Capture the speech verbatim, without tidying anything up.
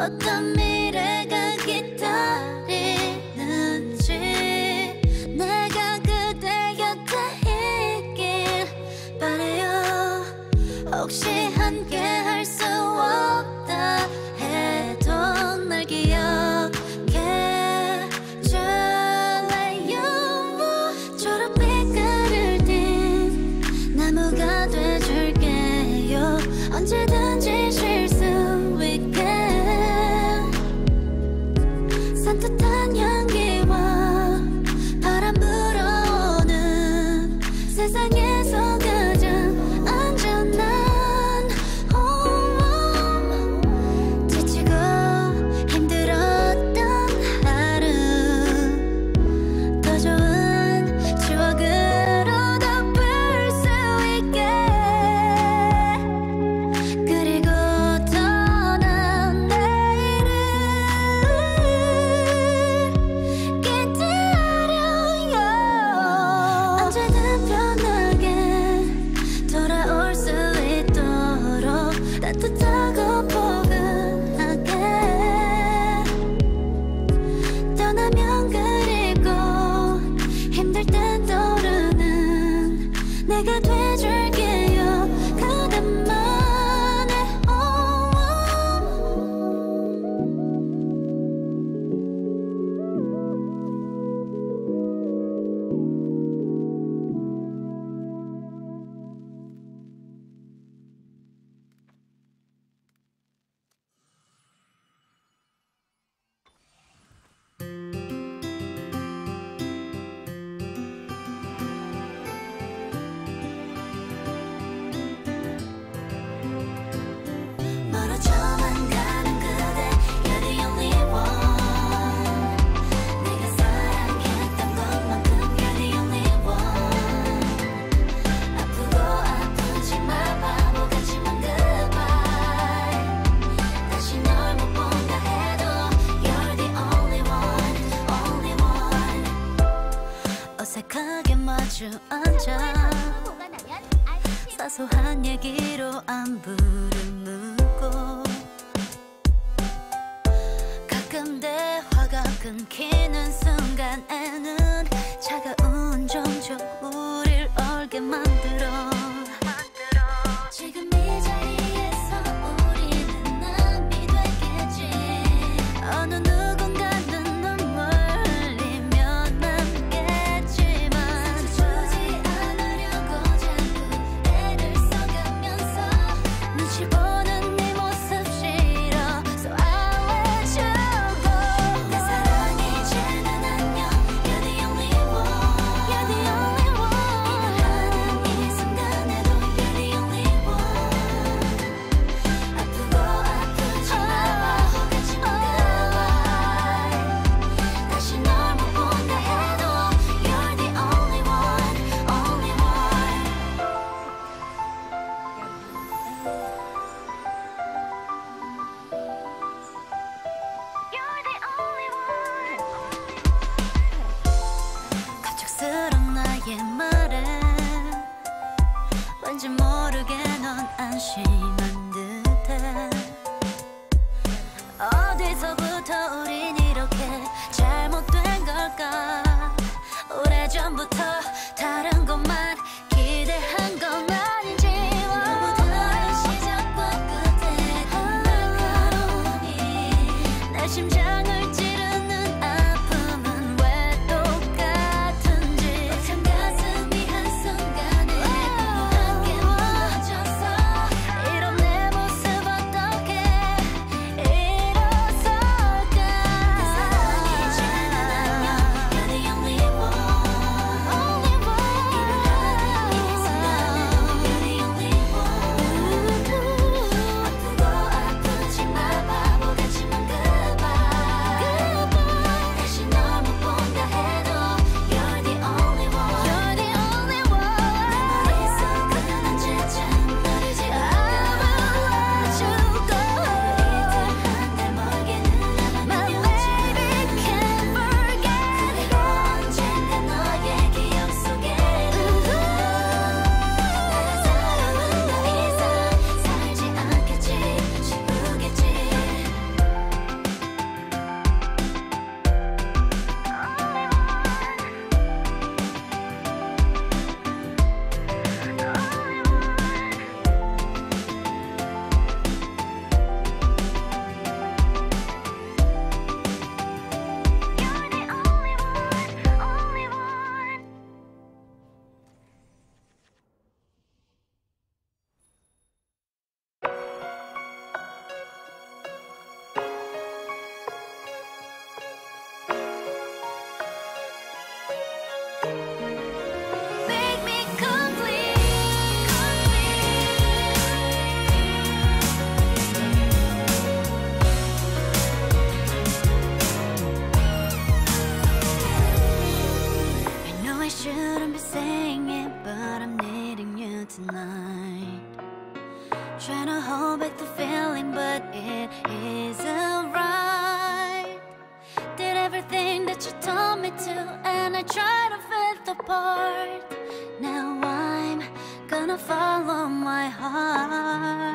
어떤 미래가 기다리는지 내가 그대 곁에 있길 바래요. 혹시 함께 할 수 없다 해도 날 기억해 줄래요. 초록빛깔을 띤 나무가 돼줄게요. 언제든지 쉴 수 있게 산뜻한 향기와 바람 불어오는 세상에서 가장 안전한 지치고 힘들었던 하루 더 좋은 추억으로 덮을 수 있게 그리고 떠난 내일을 기다려요. 언제든 편하게 돌아올 수 있도록 따뜻하고 포근하게 떠나면 그리고 힘들 땐 떠오르는 내가 돼줄게요. 그대만의 멀어져만 가는 그대 You're the only one. 내가 사랑했던 것만큼 You're the only one. 아프고 아프지만 바보 같지만 goodbye. 다시 널 못 본다 해도 You're the only one, only one. 어색하게 마주 앉아 사소한 얘기로 안부를 묻고 가끔 대화가 끊기는 순간에는 차가운 정적 우릴 얼게 만들어 지금 이 자리에서 우리는 남이 됐겠지. 어느 누군가는 눈물 흘리며 남겠지만 주지 않으려고 자꾸 애를 써가면서 눈치 보는 네 모습 싫어. So I let you go. 내 사랑 이제는 안녕. You're the only one. You're the only one. 일어나는 이 순간에도 You're the only one. 아프고 아프지만 바보 같지만 goodbye. 다시 널 못 본다 해도 You're the only one, only one. You're the only one. 갑작스런 나의 말에 왠지 모르게 넌 안심한 듯해. 어디서부터 우린 이렇게 잘못된 걸까. 오래전부터 다른 것만 기대한 건 아닌지. 너무 다른 시작과 끝에 날카로우니 내 심장을 찌르는 아픔은 왜 똑같은지. 벅찬 가슴이 한순간에 함께 무너져서 이런 내 모습 어떻게 일어설까. 내 사랑이 이제는 안녕. You're the only one, only one. 일어나는 이 순간에도 You're the only one. 아프고 아프지만 바보 같지만 goodbye. everything that you told me to, and I try to fit the part. Now I'm gonna follow my heart.